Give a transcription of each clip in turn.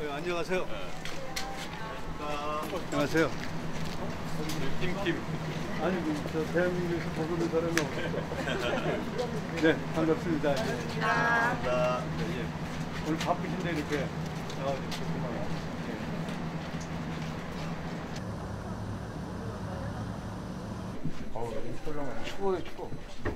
네, 안녕하세요. 안녕하세요. 팀. 아니, 저 대한민국에서 보고는 사람이 없었어. 네, 반갑습니다. 감사합니다. 오늘 바쁘신데 이렇게 나와주셨구나. 추워요, 추워.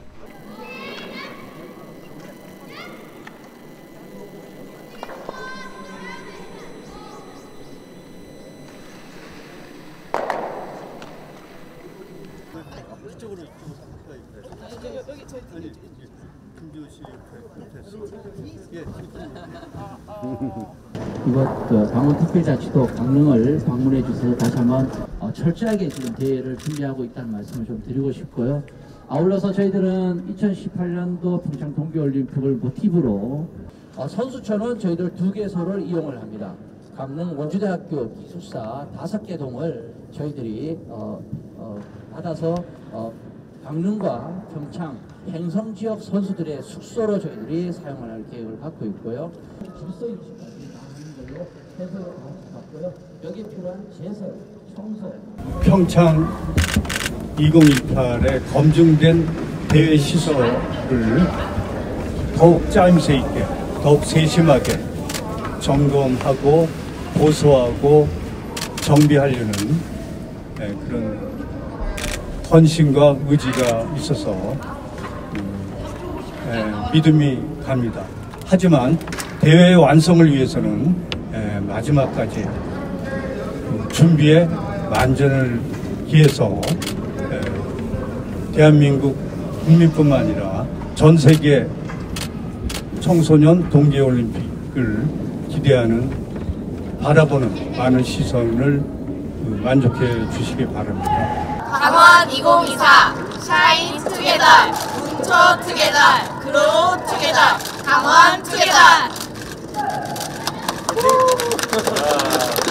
이쪽으로 여기 저희 아니 김주호 씨 예. 이곳 강원특별자치도 강릉을 방문해 주셔서 다시 한번 철저하게 지금 대회를 준비하고 있다는 말씀을 좀 드리고 싶고요. 아울러서 저희들은 2018년도 평창 동계올림픽을 모티브로 선수촌은 저희들 2개소를 이용을 합니다. 강릉 원주대학교 기숙사 5개 동을 저희들이 받아서 강릉과 평창 행성 지역 선수들의 숙소로 저희들이 사용할 계획을 갖고 있고요. 질서 유지까지 하는 걸로 해서 갖고요. 여기에 필요한 제설, 청소. 평창 2028에 검증된 대회 시설을 더욱 짜임새 있게, 더욱 세심하게 점검하고 보수하고 정비하려는 그런 헌신과 의지가 있어서 믿음이 갑니다. 하지만 대회 완성을 위해서는 마지막까지 준비에 만전을 기해서 대한민국 국민뿐만 아니라 전 세계 청소년 동계올림픽을 기대하는 바라보는 많은 시선을 만족해 주시기 바랍니다. 강원 2024 샤인 투게더, 문초 투게더, 그로우 투게더, 강원 투게더.